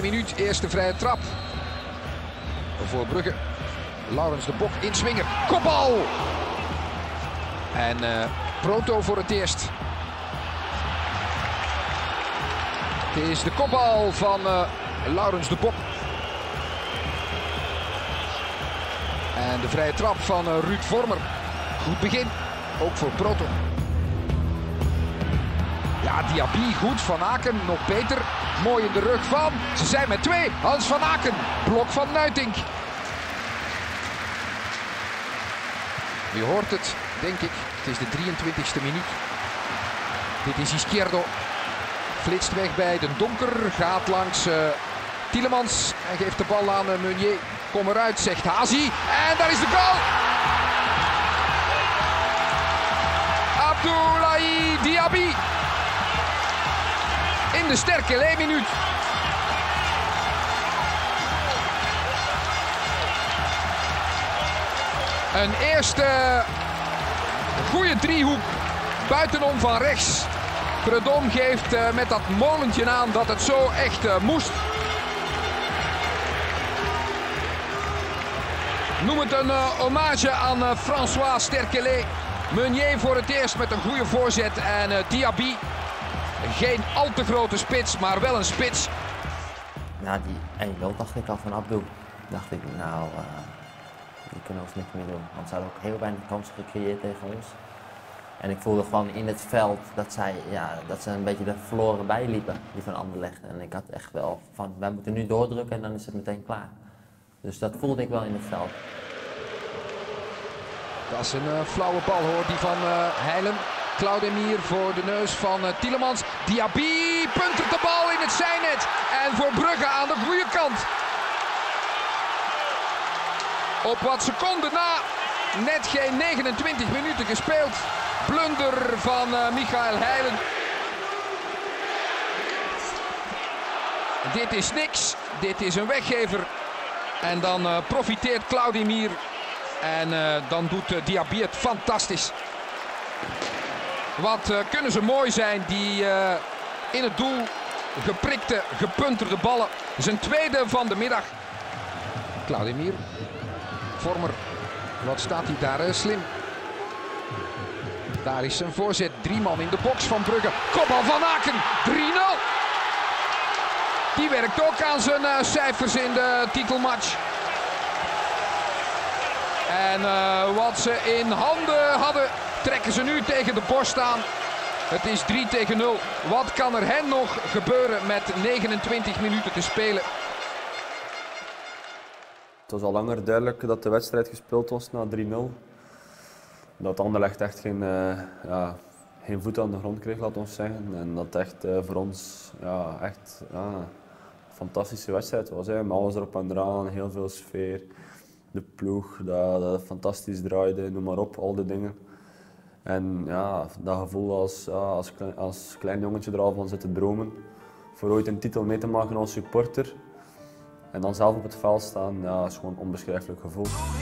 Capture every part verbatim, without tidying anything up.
minuut, eerste vrije trap. Voor Brugge. Laurens de Bok inswingen. Kopbal! En uh, Proto voor het eerst. Het is de kopbal van uh, Laurens de Bok. En de vrije trap van uh, Ruud Vormer. Goed begin, ook voor Proto. Ja, Diaby goed, Van Aken nog beter. Mooi in de rug van, ze zijn met twee. Hans van Aken, blok van Nuitink. Je hoort het, denk ik. Het is de drieëntwintigste minuut. Dit is Izquierdo. Flitst weg bij de Donker. Gaat langs uh, Tielemans. En geeft de bal aan uh, Meunier. Kom eruit, zegt Hazi. En daar is de goal. Abdoulaye Diaby. In de sterke minuut. Een eerste goede driehoek buitenom van rechts. Predom geeft uh, met dat molentje aan dat het zo echt uh, moest. Noem het een uh, hommage aan uh, François Sterkelet. Meunier voor het eerst met een goede voorzet en uh, Diaby. Geen al te grote spits, maar wel een spits. Na die één nul dacht ik al van Abdul. Dacht ik, nou, uh, die kunnen ons niks meer doen. Want ze hadden ook heel weinig kansen gecreëerd tegen ons. En ik voelde gewoon in het veld dat, zij, ja, dat ze een beetje er verloren bij liepen, die van Anderlecht. En ik had echt wel van, wij moeten nu doordrukken en dan is het meteen klaar. Dus dat voelde ik wel in het veld. Dat is een uh, flauwe bal hoor, die van uh, Heilen. Claudemir voor de neus van uh, Tielemans. Diaby puntert de bal in het zijnet. En voor Brugge aan de goede kant. Op wat seconden na, net geen negenentwintig minuten gespeeld. Blunder van uh, Michael Heilen. Dit is niks. Dit is een weggever. En dan uh, profiteert Claudemir. En uh, dan doet uh, Diaby het fantastisch. Wat uh, kunnen ze mooi zijn, die uh, in het doel geprikte, gepunterde ballen. Zijn tweede van de middag. Claudemir. Vormer. Wat staat hij daar uh, slim. Daar is zijn voorzet. Drie man in de box van Brugge. Kopbal van Aken. drie nul. Die werkt ook aan zijn uh, cijfers in de titelmatch. En uh, wat ze in handen hadden, trekken ze nu tegen de borst aan. Het is drie tegen nul. Wat kan er hen nog gebeuren met negenentwintig minuten te spelen? Het was al langer duidelijk dat de wedstrijd gespeeld was na drie nul. Dat Anderlecht echt geen, uh, ja, geen voet aan de grond kreeg, laat ons zeggen. En dat echt uh, voor ons ja, echt ja, een fantastische wedstrijd was. Hè. Met alles erop en eraan, heel veel sfeer. De ploeg, dat, dat fantastisch draaide, noem maar op, al die dingen. En ja, dat gevoel als, ja, als, klein, als klein jongetje er al van zit te dromen. Voor ooit een titel mee te maken als supporter. En dan zelf op het veld staan, ja, is gewoon een onbeschrijfelijk gevoel.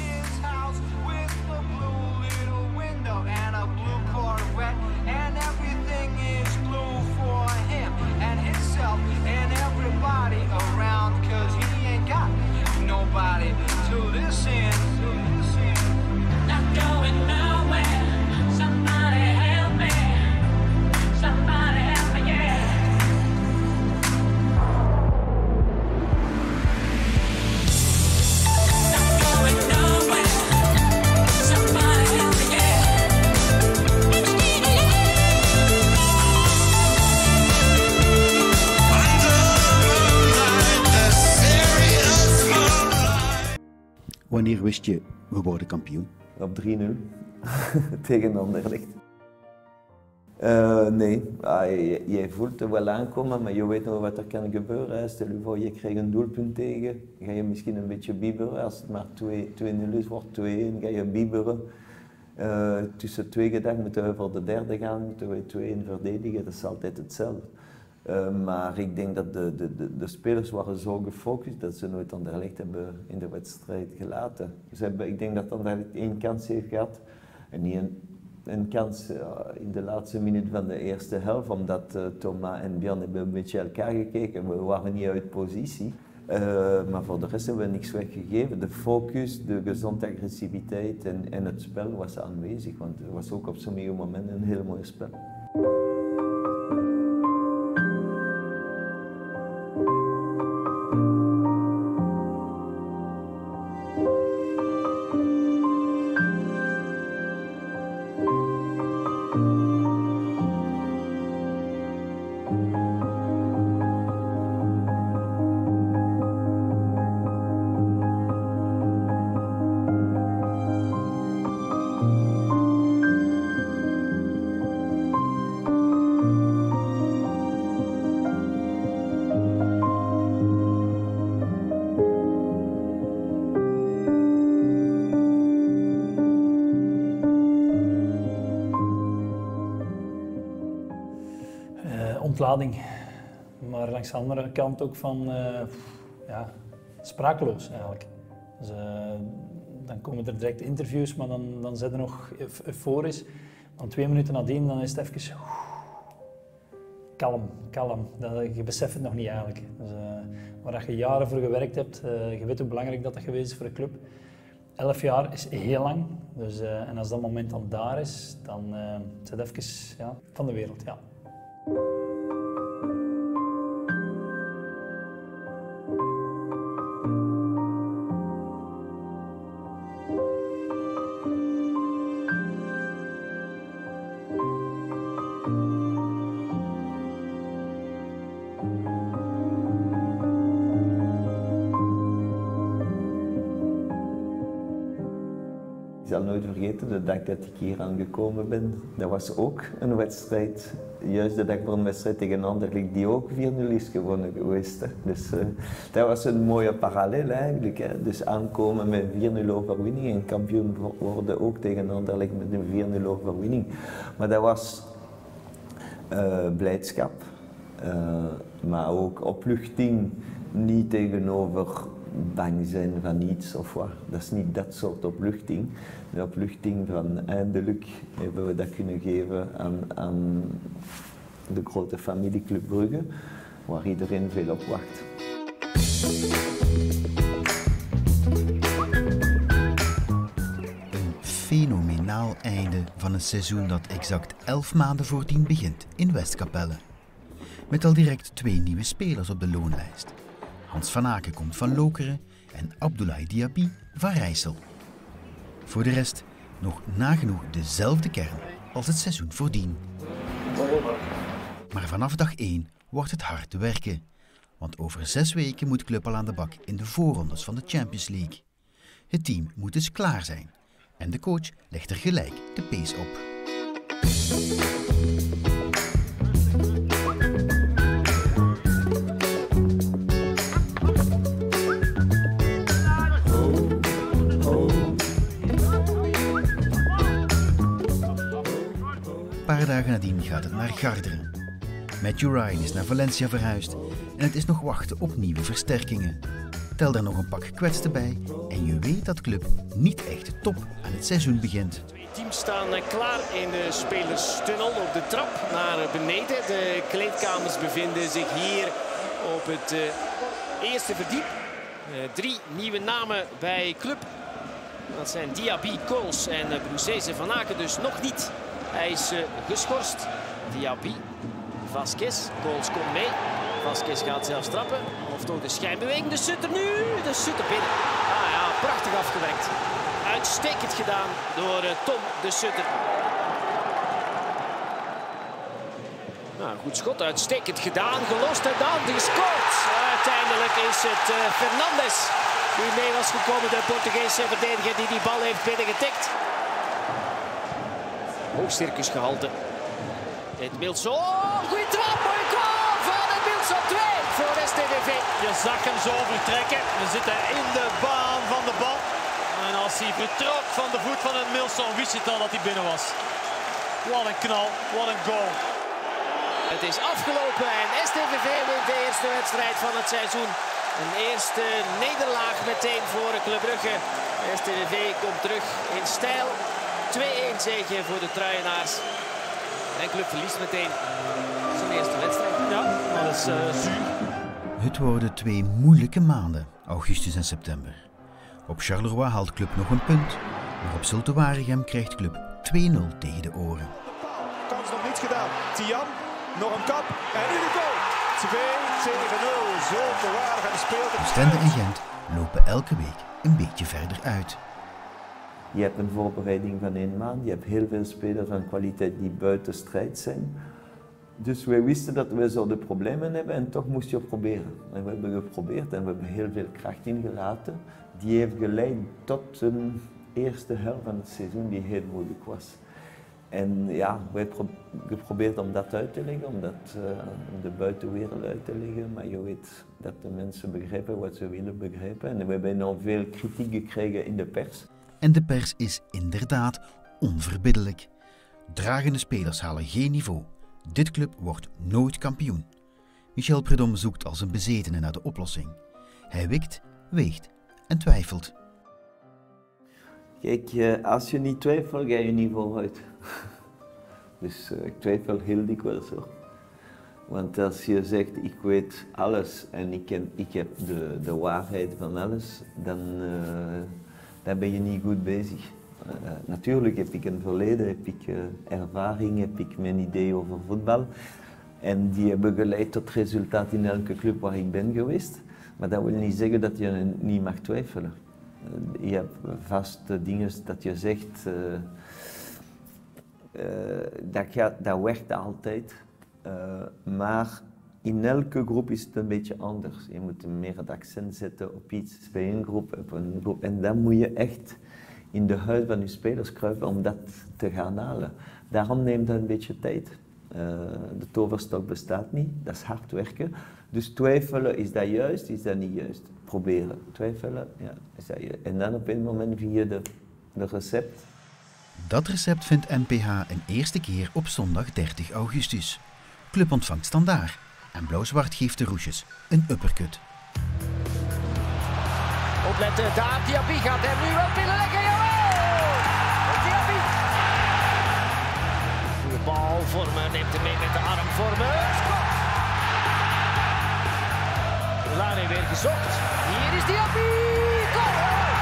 Wanneer wist je, we worden kampioen? Op drie nul tegen Anderlecht. Uh, nee, ah, je, je voelt het wel aankomen, maar je weet nog wat er kan gebeuren. Stel je voor, je krijgt een doelpunt tegen, ga je misschien een beetje bieberen. Als het maar twee nul is, wordt twee een, ga je bieberen. Uh, tussen twee gedachten moeten we voor de derde gaan, moeten we twee een verdedigen, dat is altijd hetzelfde. Uh, maar ik denk dat de, de, de, de spelers waren zo gefocust dat ze nooit Anderlecht hebben in de wedstrijd gelaten. Ze hebben, ik denk dat Anderlecht één kans heeft gehad en die een, een kans uh, in de laatste minuut van de eerste helft, omdat uh, Thomas en Björn hebben een beetje elkaar gekeken. We waren niet uit positie. Uh, maar voor de rest hebben we niks weggegeven. De focus, de gezonde agressiviteit en, en het spel was aanwezig, want het was ook op sommige momenten een heel mooi spel. Ontlading, maar langs de andere kant ook van uh, ja, sprakeloos eigenlijk. Dus, uh, dan komen er direct interviews, maar dan, dan zijn er nog euforisch. Dan twee minuten nadien dan is het even uh, kalm, kalm. Dat, je beseft het nog niet eigenlijk. Dus, uh, waar je jaren voor gewerkt hebt, uh, je weet hoe belangrijk dat, dat geweest is voor de club. Elf jaar is heel lang, dus, uh, en als dat moment dan daar is, dan uh, is het even ja, van de wereld. Ja. Ik zal nooit vergeten de dag dat ik hier aangekomen ben. Dat was ook een wedstrijd, juist de dag voor een wedstrijd tegen Anderlecht, die ook vier nul is gewonnen geweest. Hè. Dus uh, dat was een mooie parallel eigenlijk. Hè. Dus aankomen met vier nul overwinning en kampioen worden ook tegen Anderlecht met een vier nul overwinning. Maar dat was uh, blijdschap, uh, maar ook opluchting, niet tegenover bang zijn van iets of wat. Dat is niet dat soort opluchting. De opluchting van eindelijk hebben we dat kunnen geven aan, aan de grote familie Club Brugge, waar iedereen veel op wacht. Een fenomenaal einde van een seizoen dat exact elf maanden voordien begint in Westkapelle. Met al direct twee nieuwe spelers op de loonlijst. Hans van Aken komt van Lokeren en Abdoulaye Diaby van Rijssel. Voor de rest nog nagenoeg dezelfde kern als het seizoen voordien. Maar vanaf dag één wordt het hard werken. Want over zes weken moet Club al aan de bak in de voorrondes van de Champions League. Het team moet dus klaar zijn. En de coach legt er gelijk de pace op. Een paar dagen nadien gaat het naar Garderen. Matthew Ryan is naar Valencia verhuisd en het is nog wachten op nieuwe versterkingen. Tel er nog een pak gekwetsten bij en je weet dat club niet echt top aan het seizoen begint. Twee teams staan klaar in de spelerstunnel op de trap naar beneden. De kleedkamers bevinden zich hier op het uh, eerste verdiep. Uh, drie nieuwe namen bij club. Dat zijn Diaby, Kools en uh, Broezese van Aken dus nog niet. Hij is uh, geschorst. Diaby, Vasquez, Kools komt mee. Vasquez gaat zelfs trappen. Of toch de schijnbeweging. De Sutter nu. De Sutter binnen. Ah ja, prachtig afgewerkt. Uitstekend gedaan door uh, Tom de Sutter. Nou, goed schot. Uitstekend gedaan. Gelost en dan gescoord. Uiteindelijk is het uh, Fernandes die mee was gekomen. De Portugese verdediger die die bal heeft binnengetikt. Hoog circusgehalte. Het Milso. Oh, goeie trap. Mooie goal van het Milso twee voor S T V V. Je zag hem zo vertrekken. We zitten in de baan van de bal. En als hij vertrok van de voet van het Milso, wist je het al dat hij binnen was. Wat een knal, wat een goal. Het is afgelopen en S T V V wint de eerste wedstrijd van het seizoen. Een eerste nederlaag meteen voor Club Brugge. S T V V komt terug in stijl. twee-één zege voor de Truienaars. En club verliest meteen zijn eerste wedstrijd. Ja, dat is uh, zuur. Het worden twee moeilijke maanden, augustus en september. Op Charleroi haalt club nog een punt, maar op Zulte Waregem krijgt club twee nul tegen de oren. Kans nog niets gedaan. Tian, nog een kap en nu de goal. twee tegen nul. Zulte Waregem speelt op Oostende en Gent lopen elke week een beetje verder uit. Je hebt een voorbereiding van één maand, je hebt heel veel spelers van kwaliteit die buiten strijd zijn. Dus we wisten dat we zouden problemen hebben en toch moest je proberen. En we hebben geprobeerd en we hebben heel veel kracht ingelaten. Die heeft geleid tot een eerste helft van het seizoen die heel moeilijk was. En ja, we hebben geprobeerd om dat uit te leggen, om dat uh, om de buitenwereld uit te leggen. Maar je weet dat de mensen begrijpen wat ze willen begrijpen. En we hebben enorm veel kritiek gekregen in de pers. En de pers is inderdaad onverbiddelijk. Dragende spelers halen geen niveau. Dit club wordt nooit kampioen. Michel Prudhomme zoekt als een bezetene naar de oplossing. Hij wikt, weegt en twijfelt. Kijk, als je niet twijfelt, ga je niet vooruit. Dus uh, ik twijfel heel dikwijls hoor. Want als je zegt, ik weet alles en ik, ken, ik heb de, de waarheid van alles, dan, uh, dan ben je niet goed bezig. Uh, natuurlijk heb ik een verleden, heb ik uh, ervaring, heb ik mijn idee over voetbal. En die hebben geleid tot resultaat in elke club waar ik ben geweest. Maar dat wil niet zeggen dat je niet mag twijfelen. Uh, je hebt vaste dingen dat je zegt, uh, uh, dat, gaat, dat werkt altijd. Uh, maar in elke groep is het een beetje anders. Je moet meer het accent zetten op iets bij een groep, op een groep. En dan moet je echt in de huid van je spelers kruipen om dat te gaan halen. Daarom neemt dat een beetje tijd. Uh, de toverstok bestaat niet, dat is hard werken. Dus twijfelen, is dat juist, is dat niet juist? Proberen. Twijfelen, ja, is dat juist. En dan op een moment vind je de, de recept. Dat recept vindt N P H een eerste keer op zondag dertig augustus. Club ontvangt Standaard en Blauw-Zwart geeft de Roesjes een uppercut. Opletten, daar Diaby gaat hem nu wel binnenleggen, jawel! Diaby! Goede bal, Vormer neemt hem mee met de arm, Vormer, schot! Lane weer gezocht, hier is Diaby! Goal!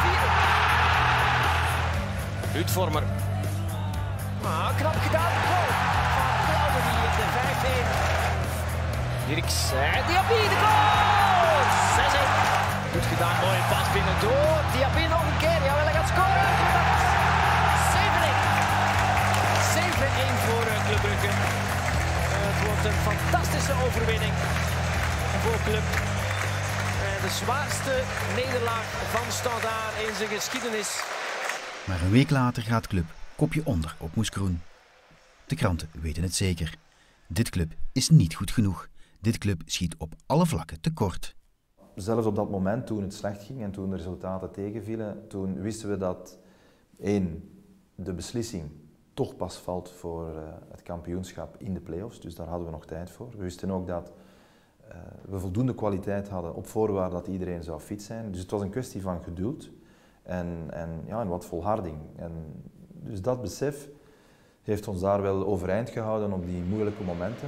Ruud Vormer. Ah, knap gedaan, goal! Van Claude die in de vijf-één. Dirks, en Diaby, de goal! zes-één. Goed gedaan, mooie pas binnendoor. Diaby nog een keer, jawel, hij gaat scoren. zeven-één. zeven-één voor Club Brugge. Uh, het wordt een fantastische overwinning voor Club. Uh, de zwaarste nederlaag van Standaard in zijn geschiedenis. Maar een week later gaat Club kopje onder op Moeskroen. De kranten weten het zeker. Dit club is niet goed genoeg. Dit club schiet op alle vlakken tekort. Zelfs op dat moment, toen het slecht ging en toen de resultaten tegenvielen, toen wisten we dat één, de beslissing toch pas valt voor uh, het kampioenschap in de play-offs, dus daar hadden we nog tijd voor. We wisten ook dat uh, we voldoende kwaliteit hadden op voorwaarde dat iedereen zou fit zijn. Dus het was een kwestie van geduld en, en, ja, en wat volharding. En dus dat besef heeft ons daar wel overeind gehouden op die moeilijke momenten.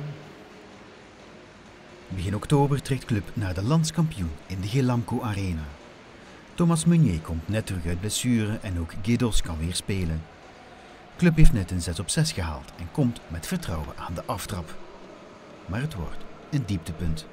Begin oktober trekt Club naar de landskampioen in de Gelamco Arena. Thomas Meunier komt net terug uit blessure en ook Guedos kan weer spelen. Club heeft net een zes op zes gehaald en komt met vertrouwen aan de aftrap. Maar het wordt een dieptepunt.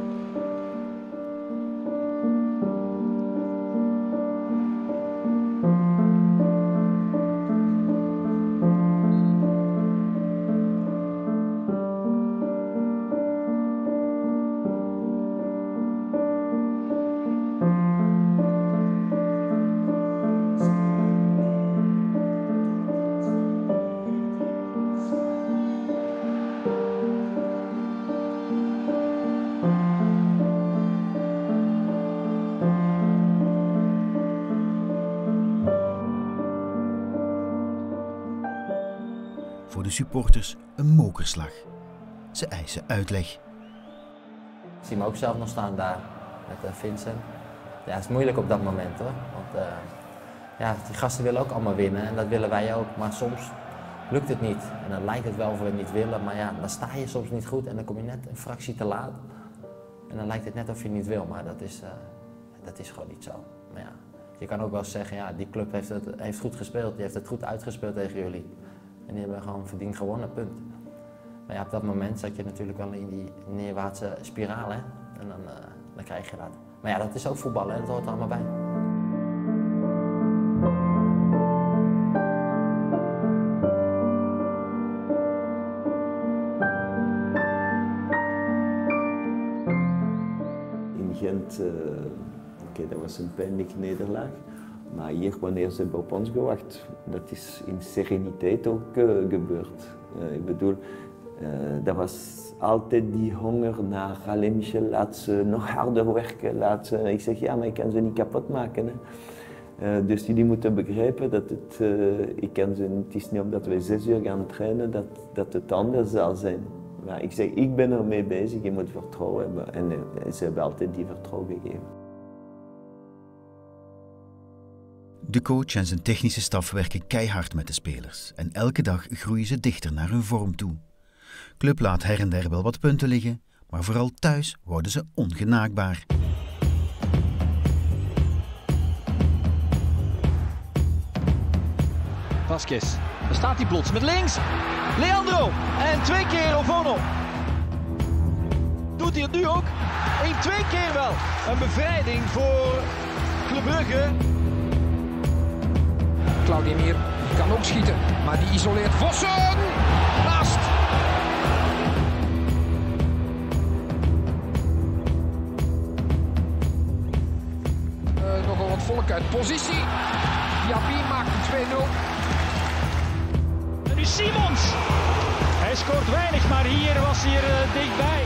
Voor de supporters een mokerslag. Ze eisen uitleg. Ik zie me ook zelf nog staan daar met uh, Vincent. Ja, het is moeilijk op dat moment hoor. Want uh, ja, die gasten willen ook allemaal winnen en dat willen wij ook, maar soms lukt het niet. En dan lijkt het wel of we het niet willen, maar ja, dan sta je soms niet goed en dan kom je net een fractie te laat. En dan lijkt het net of je niet wil, maar dat is, uh, dat is gewoon niet zo. Maar ja, je kan ook wel zeggen, ja, die club heeft, het, heeft goed gespeeld, die heeft het goed uitgespeeld tegen jullie. En die hebben gewoon verdiend gewonnen, punt. Maar ja, op dat moment zat je natuurlijk wel in die neerwaartse spiraal, hè? En dan, uh, dan krijg je dat. Maar ja, dat is ook voetballen, hè? Dat hoort er allemaal bij. In Gent, uh, oké, okay, dat was een pijnlijke nederlaag. Maar hier, wanneer ze hebben op ons gewacht, dat is in sereniteit ook uh, gebeurd. Uh, ik bedoel, uh, dat was altijd die honger naar, allez Michel, laat ze nog harder werken. Laat ze... Ik zeg, ja, maar ik kan ze niet kapot maken. Hè. Uh, dus jullie moeten begrijpen dat het, uh, ik kan ze, het is niet omdat we zes uur gaan trainen dat, dat het anders zal zijn. Maar ik zeg, ik ben ermee bezig, je moet vertrouwen hebben. En uh, ze hebben altijd die vertrouwen gegeven. De coach en zijn technische staf werken keihard met de spelers en elke dag groeien ze dichter naar hun vorm toe. Club laat her en der wel wat punten liggen, maar vooral thuis worden ze ongenaakbaar. Vasquez, daar staat hij plots met links. Leandro en twee keer Ovono. Doet hij het nu ook? Eén, twee keer wel. Een bevrijding voor Club Brugge. Claudemir kan ook schieten, maar die isoleert Vossen. Naast. Uh, nogal wat volk uit positie. Diaby maakt een twee nul. En nu Simons. Hij scoort weinig, maar hier was hij er uh, dichtbij.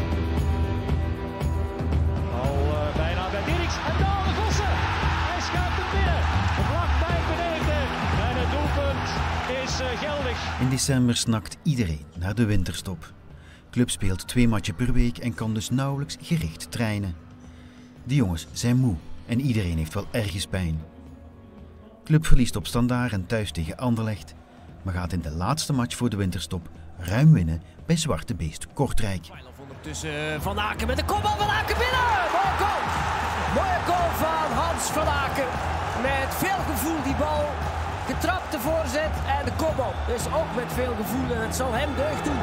Al uh, bijna bij Dirks. En dan de Vossen. Hij schuift hem binnen. Vlak bij beneden. En het doelpunt is uh, geldig. In december snakt iedereen naar de winterstop. Club speelt twee matchen per week en kan dus nauwelijks gericht trainen. De jongens zijn moe en iedereen heeft wel ergens pijn. Club verliest op Standaard en thuis tegen Anderlecht, maar gaat in de laatste match voor de winterstop ruim winnen bij Zwarte Beest Kortrijk. Ondertussen Van Aken met de kopbal. Van Aken binnen! Mooie goal! Mooie goal van Hans Van Aken. Met veel gevoel die bal. Getrapte voorzet en de kopbal. Dus ook met veel gevoel en het zal hem deugd doen.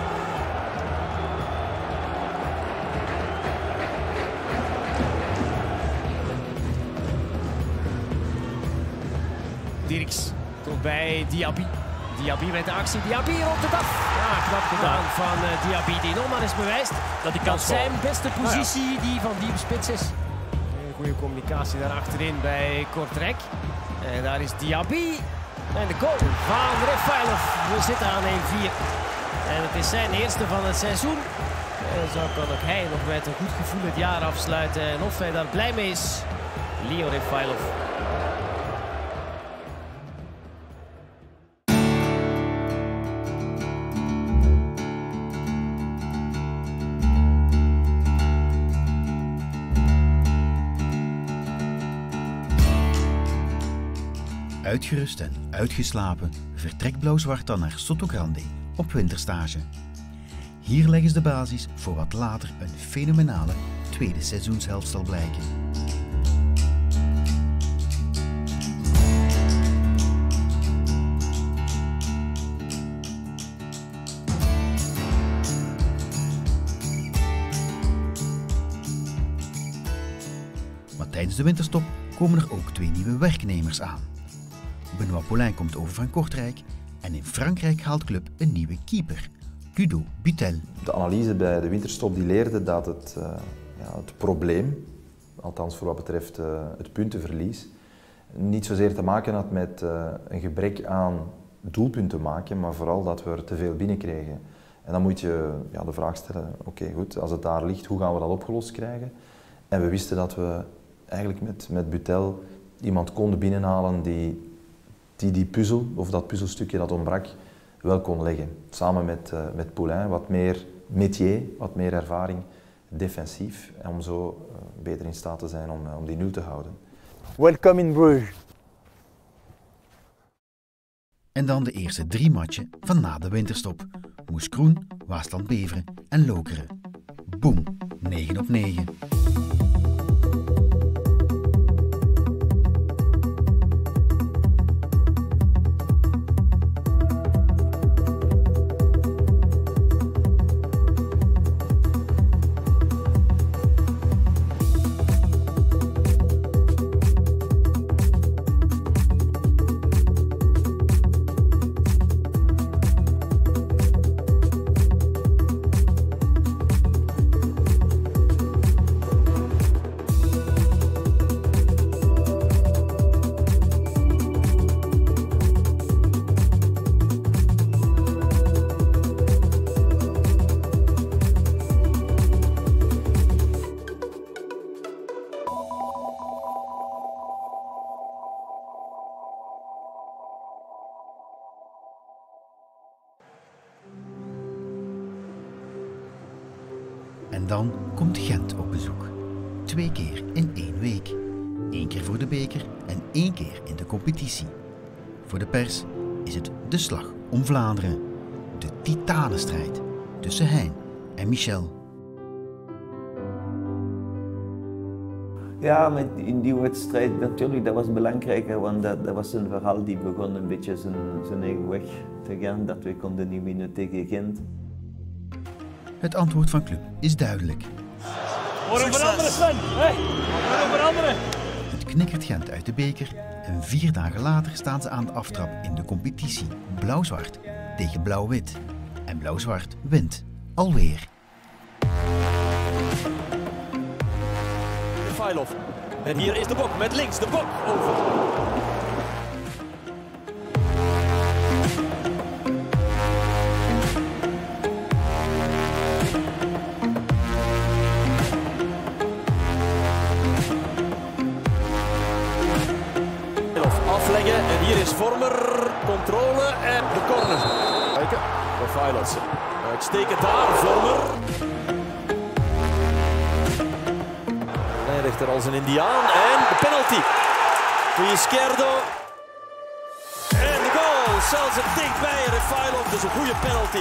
Dirks komt bij Diaby. Diaby met de actie. Diaby rond het af. Ja, knap gedaan van uh, Diaby die nog maar eens bewijst dat hij kan zijn beste positie nou ja. die van die spits is. Een goede communicatie daar achterin bij Kortrijk. En daar is Diaby. En de goal van Refailov. We zitten aan één vier. En het is zijn eerste van het seizoen. En zo kan ook hij nog met een goed gevoel het jaar afsluiten. En of hij daar blij mee is, Leo Refailov. Uitgerust en uitgeslapen vertrekt Blauw-Zwart dan naar Sotogrande op winterstage. Hier leggen ze de basis voor wat later een fenomenale tweede seizoenshelft zal blijken. Maar tijdens de winterstop komen er ook twee nieuwe werknemers aan. Benoît Paulin komt over van Kortrijk en in Frankrijk haalt Club een nieuwe keeper, Ludo Butel. De analyse bij de winterstop die leerde dat het, uh, ja, het probleem, althans voor wat betreft uh, het puntenverlies, niet zozeer te maken had met uh, een gebrek aan doelpunten maken, maar vooral dat we er te veel binnenkregen. En dan moet je ja, de vraag stellen, oké okay, goed, als het daar ligt, hoe gaan we dat opgelost krijgen? En we wisten dat we eigenlijk met, met Butel iemand konden binnenhalen die die die puzzel, of dat puzzelstukje dat ontbrak, wel kon leggen. Samen met, uh, met Paulin, wat meer métier, wat meer ervaring, defensief, en om zo uh, beter in staat te zijn om, uh, om die nul te houden. Welcome in Bruges. En dan de eerste drie matchen van na de winterstop. Moeskroen, Waasland-Beveren en Lokeren. Boom, negen op negen. En dan komt Gent op bezoek. Twee keer in één week. Eén keer voor de beker en één keer in de competitie. Voor de pers is het de slag om Vlaanderen. De titanenstrijd tussen Hein en Michel. Ja, met in die wedstrijd natuurlijk, dat was belangrijk, want dat, dat was een verhaal die begon een beetje zijn, zijn eigen weg te gaan, dat we konden niet winnen tegen Gent. Het antwoord van Club is duidelijk. Voor een veranderen, Sven! Hey, voor een veranderen! Het knikkert Gent uit de beker en vier dagen later staan ze aan de aftrap in de competitie. Blauw-zwart tegen blauw-wit. En blauw-zwart wint. Alweer. Refailov. En hier is de bok met links de bok over. Afleggen en hier is Vormer, controle en de corner. Kijken, Refailov. Uitstekend daar, Vormer. Hij ligt er als een Indiaan en de penalty. Voor Izquierdo. En de goal, zelfs er dichtbij, Refailov, dus een goede penalty.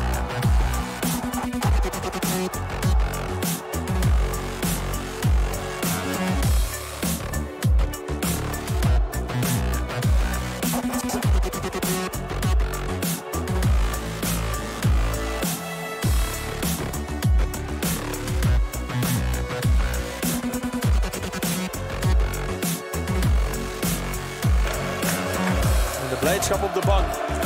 Blijdschap op de bank.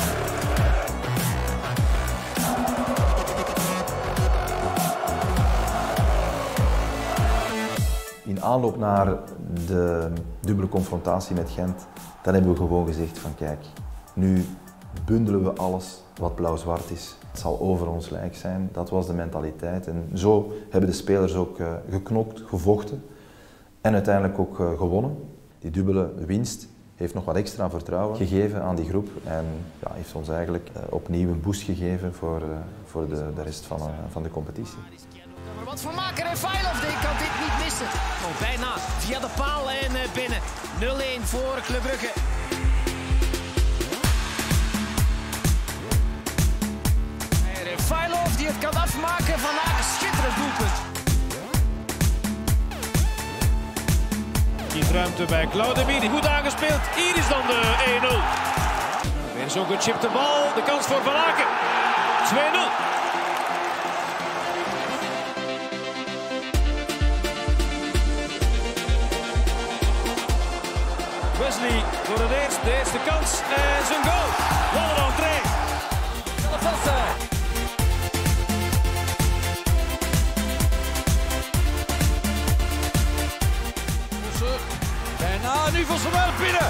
In aanloop naar de dubbele confrontatie met Gent, dan hebben we gewoon gezegd van kijk, nu bundelen we alles wat blauw-zwart is. Het zal over ons lijk zijn. Dat was de mentaliteit. En zo hebben de spelers ook uh, geknokt, gevochten en uiteindelijk ook uh, gewonnen. Die dubbele winst heeft nog wat extra vertrouwen gegeven aan die groep en ja, heeft ons eigenlijk uh, opnieuw een boost gegeven voor, uh, voor de, de rest van, uh, van de competitie. Maar wat van maken, Refailov, die kan dit niet missen. Oh, bijna via de paal en uh, binnen. nul-één voor Club Brugge. En Refailov die het kan afmaken, Van Aken, schitterend doelpunt. Ruimte bij Claudemir, goed aangespeeld. Hier is dan de één nul. Weer zo'n gechipte bal, de kans voor Van Aken. twee nul. Wesley voor het eerst, de eerste kans en zijn goal. Wat een entree. Bijna, nu van Samuel binnen.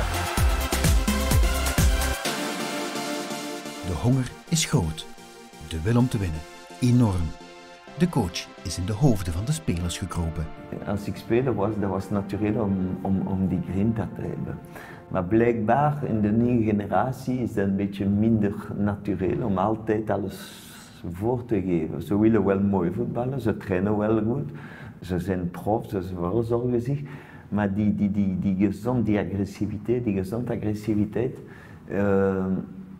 De honger is groot. De wil om te winnen, enorm. De coach is in de hoofden van de spelers gekropen. Als ik speler was, dat was natuurlijk om, om, om die grinta te hebben. Maar blijkbaar in de nieuwe generatie is dat een beetje minder natuurlijk om altijd alles voor te geven. Ze willen wel mooi voetballen, ze trainen wel goed, ze zijn profs, ze verzorgen zich. Maar die, die, die, die gezond, die agressiviteit, die gezonde agressiviteit, uh,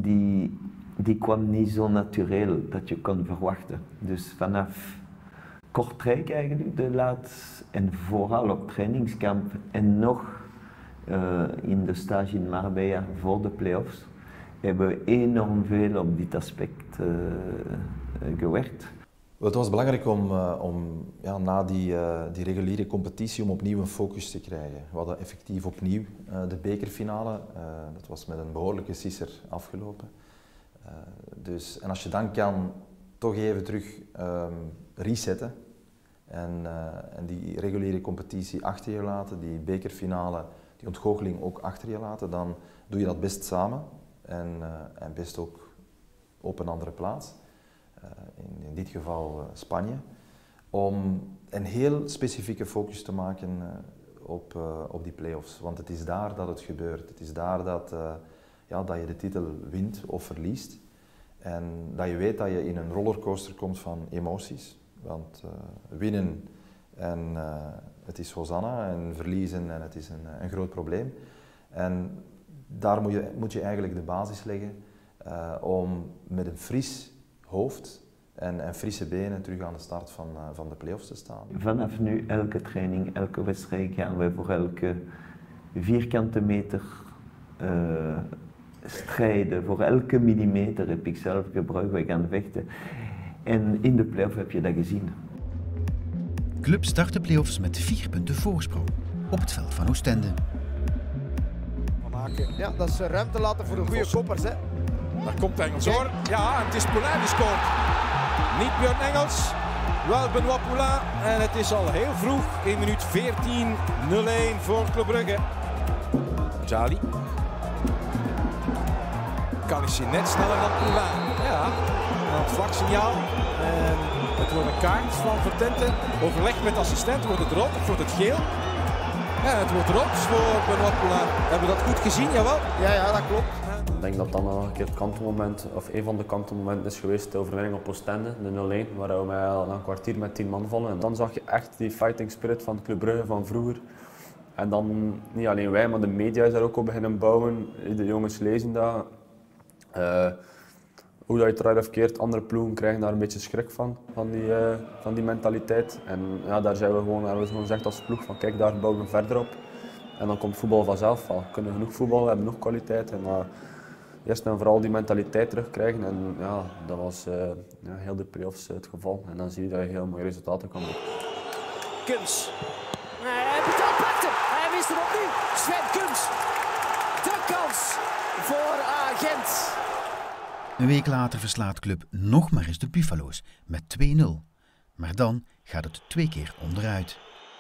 die, die kwam niet zo natuurlijk dat je kon verwachten. Dus vanaf Kortrijk eigenlijk, de laatste, en vooral op trainingskamp en nog uh, in de stage in Marbella voor de play-offs, hebben we enorm veel op dit aspect uh, gewerkt. Het was belangrijk om, uh, om ja, na die, uh, die reguliere competitie om opnieuw een focus te krijgen. We hadden effectief opnieuw uh, de bekerfinale. Uh, dat was met een behoorlijke sisser afgelopen. Uh, dus, en als je dan kan toch even terug um, resetten en, uh, en die reguliere competitie achter je laten, die bekerfinale, die ontgoocheling ook achter je laten, dan doe je dat best samen en, uh, en best ook op een andere plaats. Uh, in, in dit geval uh, Spanje, om een heel specifieke focus te maken uh, op, uh, op die play-offs. Want het is daar dat het gebeurt. Het is daar dat, uh, ja, dat je de titel wint of verliest. En dat je weet dat je in een rollercoaster komt van emoties. Want uh, winnen en uh, het is Hosanna en verliezen en het is een, een groot probleem. En daar moet je, moet je eigenlijk de basis leggen uh, om met een fris hoofd en, en frisse benen terug aan de start van, uh, van de play-offs te staan. Vanaf nu, elke training, elke wedstrijd gaan we voor elke vierkante meter uh, strijden. Voor elke millimeter heb ik zelf gebruikt, we gaan vechten. En in de play-off heb je dat gezien. Club start de play-offs met vier punten voorsprong op het veld van Oostende. Ja, dat is ruimte laten voor de goede koppers, hè. Daar komt Engels hoor. Ja, en het is Poulain die scoort. Niet Björn Engels, wel Benoit Poulain. En het is al heel vroeg, in minuut veertien, nul een voor Club Brugge. Jali. Kan net sneller dan Poulain. Ja, dan het vlaksignaal. En het wordt een kaart van Vertenten. Overleg met de assistent, wordt het rood of wordt het geel? Ja, het wordt rood voor Benoit Poulain. Hebben we dat goed gezien? Jawel. Ja, ja, dat klopt. Ik denk dat dan nog een keer het kantelmoment, of een van de kantelmomenten is geweest, de overwinning op Oostende, de nul een, waar we mij al een kwartier met tien man vallen. En dan zag je echt die fighting spirit van Club Brugge van vroeger. En dan, niet alleen wij, maar de media is daar ook op beginnen bouwen. De jongens lezen dat. Uh, hoe dat je het eruit of keert, andere ploegen krijgen daar een beetje schrik van, van die, uh, van die mentaliteit. En ja, daar zijn we gewoon, hebben we gewoon gezegd als ploeg van kijk, daar bouwen we verder op. En dan komt voetbal vanzelf. We kunnen genoeg voetbal, we hebben genoeg kwaliteit. En, uh, eerst en vooral die mentaliteit terugkrijgen. En ja, dat was uh, ja, heel de play-offs het geval. En dan zie je dat je heel mooie resultaten kan doen. Kums. Hij betaalt pakt hem. Hij wist hem opnieuw. Sven Kums. De kans voor Gent. Een week later verslaat Club nog maar eens de Buffalo's met twee nul. Maar dan gaat het twee keer onderuit.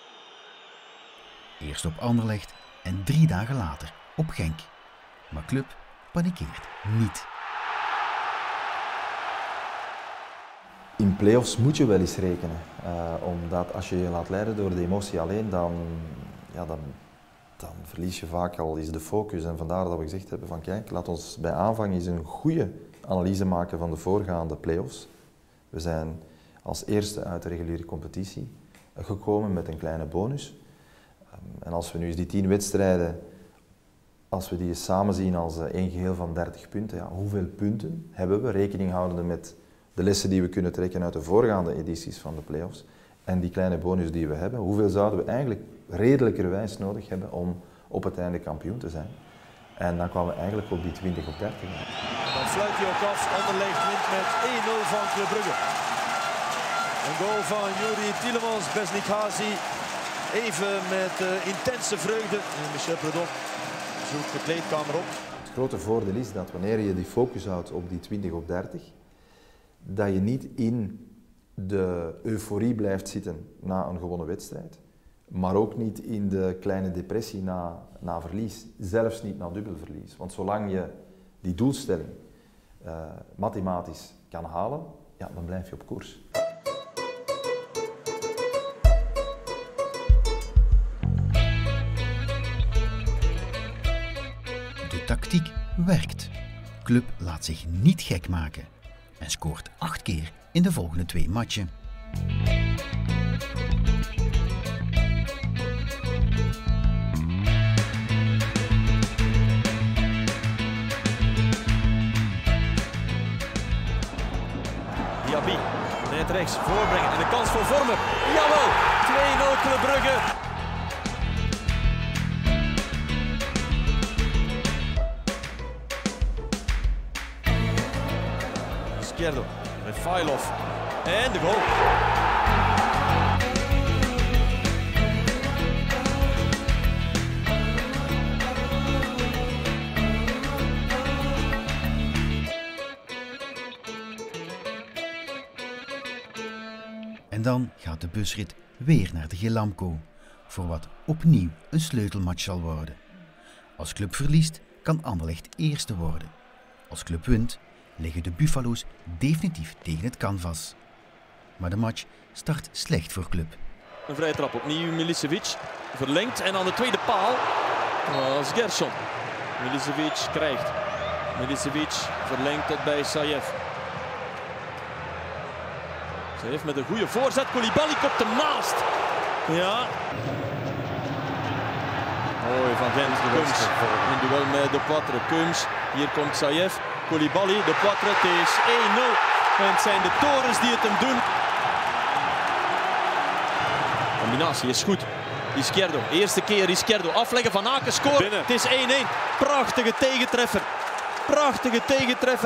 Eerst op Anderlecht en drie dagen later op Genk. Maar Club panikeert niet. In play-offs moet je wel eens rekenen. Uh, omdat als je je laat leiden door de emotie alleen, dan, ja, dan, dan verlies je vaak al eens de focus. En vandaar dat we gezegd hebben van kijk, laat ons bij aanvang eens een goede analyse maken van de voorgaande play-offs. We zijn als eerste uit de reguliere competitie gekomen met een kleine bonus. Um, en als we nu eens die tien wedstrijden, als we die eens samen zien als uh, één geheel van dertig punten, ja, hoeveel punten hebben we, rekening houdende met de lessen die we kunnen trekken uit de voorgaande edities van de play-offs en die kleine bonus die we hebben, hoeveel zouden we eigenlijk redelijkerwijs nodig hebben om op het einde kampioen te zijn? En dan kwamen we eigenlijk op die twintig op dertig. Dan sluit hij ook af. Anderlecht wint met één nul van Club Brugge. Een goal van Yuri Tielemans, Besnik Hazi. Even met uh, intense vreugde. En Michel Predom zoekt de kleedkamer op. Het grote voordeel is dat wanneer je die focus houdt op die twintig op dertig, dat je niet in de euforie blijft zitten na een gewonnen wedstrijd. Maar ook niet in de kleine depressie na, na verlies, zelfs niet na dubbelverlies. Want zolang je die doelstelling uh, mathematisch kan halen, ja, dan blijf je op koers. De tactiek werkt. Club laat zich niet gek maken en scoort acht keer in de volgende twee matchen. Diaby. Net rechts, voorbrengen en de kans voor Vormer. Jawel, twee nul Club Brugge. Izquierdo, Refailov en de goal. En dan gaat de busrit weer naar de Gelamco, voor wat opnieuw een sleutelmatch zal worden. Als club verliest, kan Anderlecht eerste worden. Als club wint, liggen de Buffalo's definitief tegen het canvas. Maar de match start slecht voor club. Een vrije trap, opnieuw Milicevic, verlengt en aan de tweede paal was Gerson. Milicevic krijgt. Milicevic verlengt het bij Saïef. Saïef met een goede voorzet, Koulibaly kopt hem naast. Ja. Mooi van Gent, Kums in duel met De Poitre. Kums, hier komt Saïef, Koulibaly, De Poitre, het is één nul. En het zijn de torens die het hem doen. Combinatie is goed. Izquierdo, eerste keer Izquierdo, afleggen van Aken, scoort. Het is één één. Prachtige tegentreffer. Prachtige tegentreffer.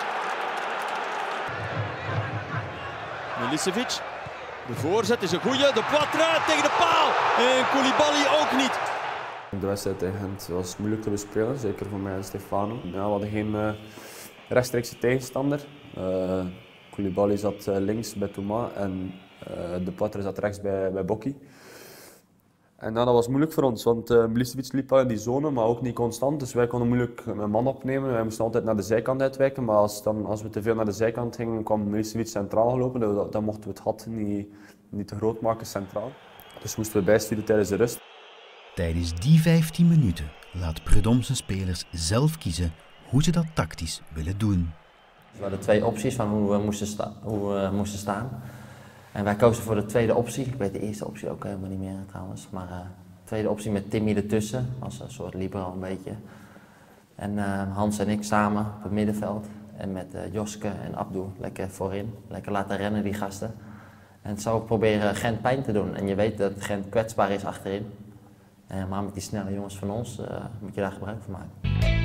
Milicevic. De voorzet is een goeie. De Poitre tegen de paal. En Koulibaly ook niet. De wedstrijd tegen Gent was moeilijk te bespelen, zeker voor mij en Stefano. Ja, we hadden geen uh, rechtstreekse tegenstander. Uh, Koulibaly zat uh, links bij Thomas en uh, De Poitre zat rechts bij, bij Bokki. En ja, dat was moeilijk voor ons, want uh, Milicevic liep wel in die zone, maar ook niet constant. Dus wij konden moeilijk een man opnemen. Wij moesten altijd naar de zijkant uitwijken, maar als, dan, als we te veel naar de zijkant gingen, kwam Milicevic centraal gelopen. Dan, dan mochten we het gat niet, niet te groot maken centraal. Dus moesten we bijsturen tijdens de rust. Tijdens die vijftien minuten laat Prud'homme zijn spelers zelf kiezen hoe ze dat tactisch willen doen. We hadden twee opties van hoe we moesten, sta hoe we moesten staan. En wij kozen voor de tweede optie. Ik weet de eerste optie ook helemaal niet meer trouwens. Maar uh, de tweede optie met Timmy ertussen, als een soort libero een beetje. En uh, Hans en ik samen op het middenveld. En met uh, Joske en Abdul lekker voorin. Lekker laten rennen die gasten. En zo proberen Gent pijn te doen. En je weet dat Gent kwetsbaar is achterin. Uh, maar met die snelle jongens van ons uh, moet je daar gebruik van maken.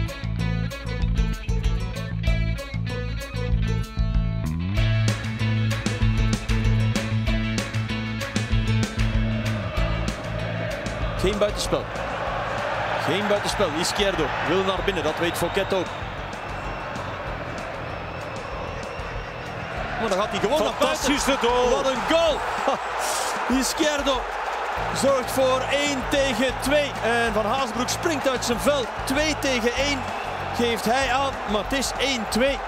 Geen buitenspel. Geen buitenspel. Izquierdo wil naar binnen, dat weet Fouquet ook. Maar dan gaat hij gewoon naar buiten. Fantastische goal. Wat een goal. Izquierdo zorgt voor één tegen twee. En Van Haasbroek springt uit zijn vel. twee tegen één geeft hij aan, maar het is één twee.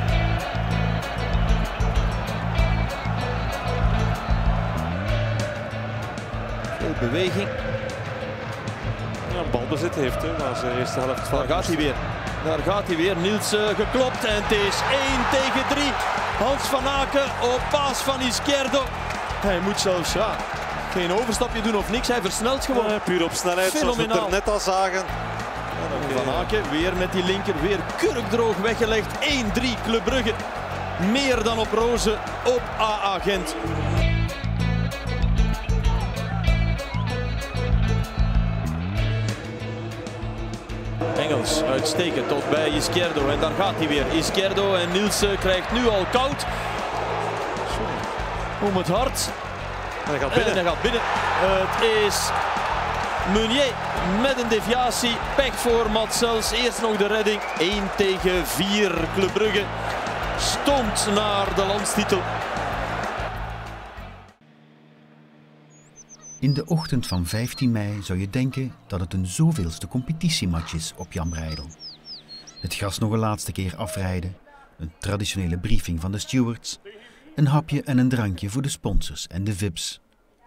Veel beweging. Ja, balbezit heeft hij, maar zijn eerste helft van. Daar gaat hij weer. Daar gaat hij weer. Niels uh, geklopt en het is één tegen drie. Hans van Aken op paas van Izquierdo. Hij moet zelfs ja, geen overstapje doen of niks. Hij versnelt gewoon. Ja, puur op snelheid, zoals we het er net al zagen. Ja, Van Aken weer met die linker. Weer kurkdroog weggelegd. één drie Club Brugge. Meer dan op rozen op A A Gent. Engels uitstekend tot bij Izquierdo en daar gaat hij weer. Izquierdo en Nielsen krijgt nu al koud. Om het hart. En hij gaat binnen. En hij gaat binnen. Het is Meunier met een deviatie. Pech voor Matsels. Eerst nog de redding. één tegen vier Club Brugge. Stond naar de landstitel. In de ochtend van vijftien mei zou je denken dat het een zoveelste competitiematch is op Jan Breydel. Het gas nog een laatste keer afrijden, een traditionele briefing van de stewards, een hapje en een drankje voor de sponsors en de V I P's.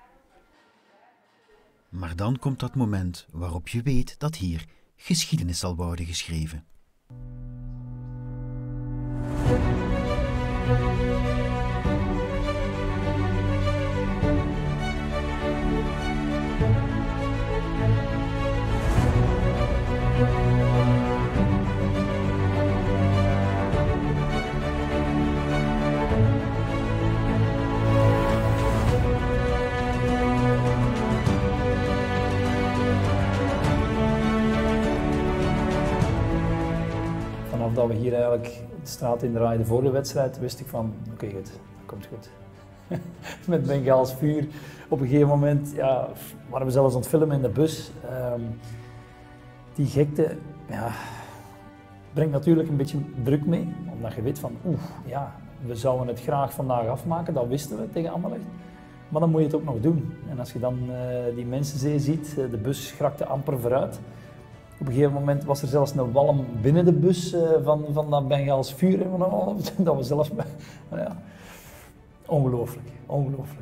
Maar dan komt dat moment waarop je weet dat hier geschiedenis zal worden geschreven. vanaf dat we hier eigenlijk de straat in draaiden voor de wedstrijd, wist ik van oké okay, goed, dat komt goed. Met Bengaals vuur. Op een gegeven moment ja, waren we zelfs aan het filmen in de bus. Um, die gekte ja, brengt natuurlijk een beetje druk mee, omdat je weet van oeh, ja, we zouden het graag vandaag afmaken, dat wisten we tegen Anderlecht. Maar dan moet je het ook nog doen. En als je dan uh, die mensenzee ziet, uh, de bus schrakte amper vooruit. Op een gegeven moment was er zelfs een walm binnen de bus uh, van, van dat Bengaals vuur. Hè, van, dat we zelfs... Maar ja, ongelooflijk, ongelooflijk.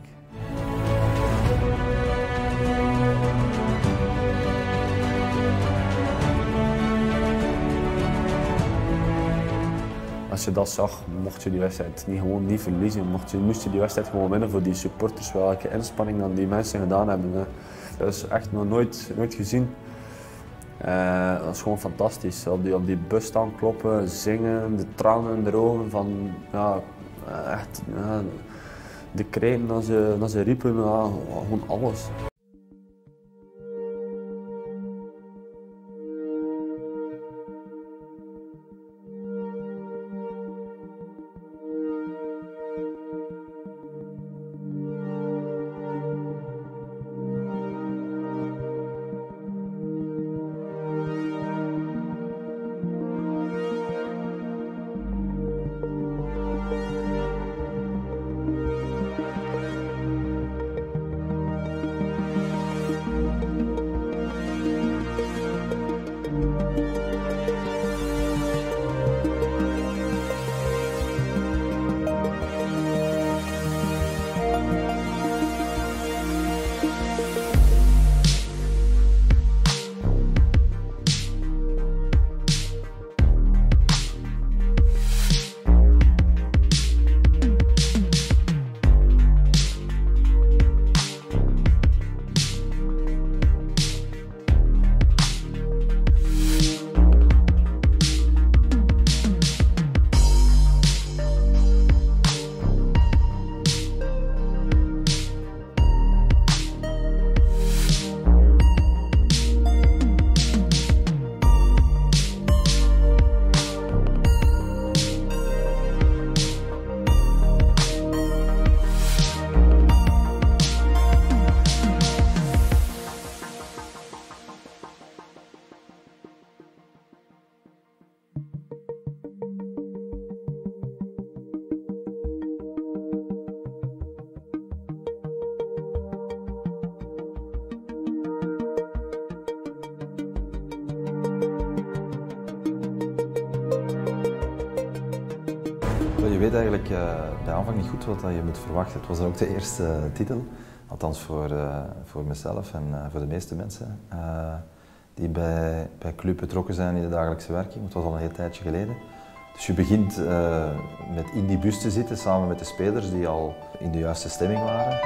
Als je dat zag, mocht je die wedstrijd niet gewoon niet verliezen. Mocht je, moest je die wedstrijd gewoon winnen voor die supporters. Welke inspanning dan die mensen gedaan hebben. Hè. Dat is echt nog nooit, nooit gezien. Uh, dat is gewoon fantastisch. Op die, op die bus staan kloppen, zingen, de tranen in de ogen van ja, echt ja, de kreten dat ze, dat ze riepen, ja, gewoon alles. Je weet eigenlijk uh, bij aanvang niet goed wat je moet verwachten. Het was ook de eerste uh, titel, althans voor, uh, voor mezelf en uh, voor de meeste mensen uh, die bij, bij club betrokken zijn in de dagelijkse werking. Het was al een heel tijdje geleden. Dus je begint uh, met in die bus te zitten samen met de spelers die al in de juiste stemming waren.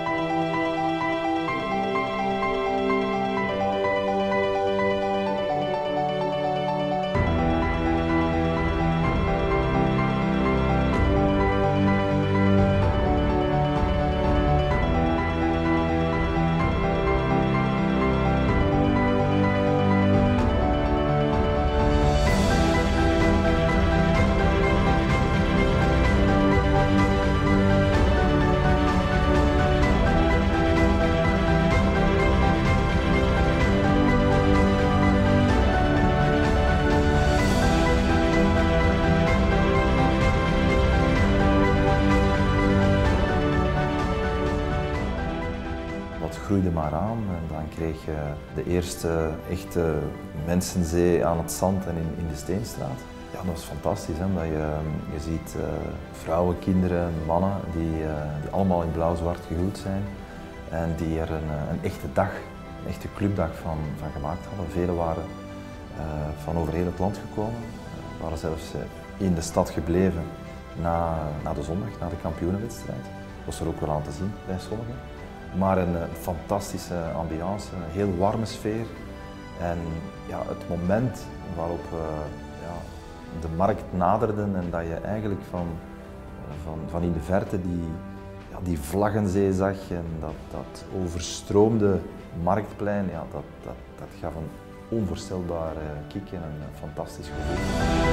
Groeide maar aan en dan kreeg je de eerste echte mensenzee aan het zand en in, in de Steenstraat. Ja, dat was fantastisch, hè, omdat je, je ziet uh, vrouwen, kinderen, mannen die, uh, die allemaal in blauw-zwart gehuld zijn en die er een, een echte dag, een echte clubdag van, van gemaakt hadden. Velen waren uh, van over heel het land gekomen, uh, waren zelfs uh, in de stad gebleven na, na de zondag, na de kampioenenwedstrijd. Dat was er ook wel aan te zien bij sommigen. Maar een, een fantastische ambiance, een heel warme sfeer. En ja, het moment waarop uh, ja, de markt naderden en dat je eigenlijk van, van, van in de verte die, ja, die vlaggenzee zag en dat, dat overstroomde marktplein, ja, dat, dat, dat gaf een onvoorstelbare kick en een fantastisch gevoel.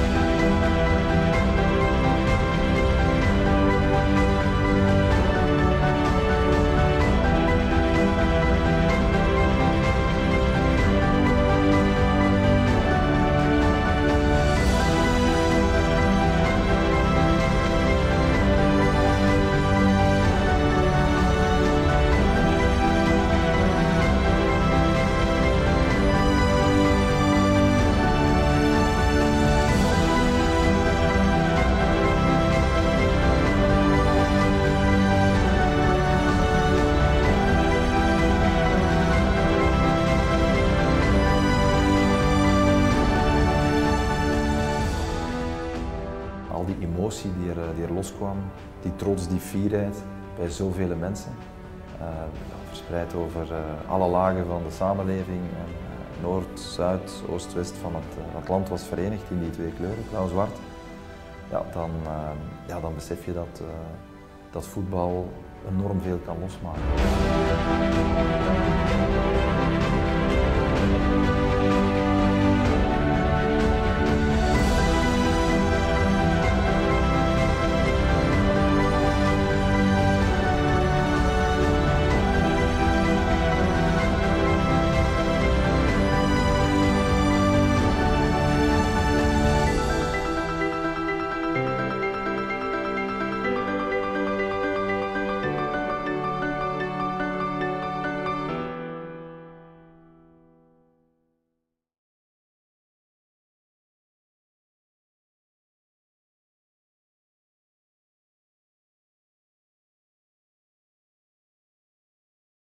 Al die emotie die er, die er loskwam, die trots, die fierheid bij zoveel mensen, uh, ja, verspreid over uh, alle lagen van de samenleving. En, uh, Noord, Zuid, Oost, West van het, uh, het land was verenigd in die twee kleuren, blauw-zwart. Ja, dan, uh, ja, dan besef je dat, uh, dat voetbal enorm veel kan losmaken.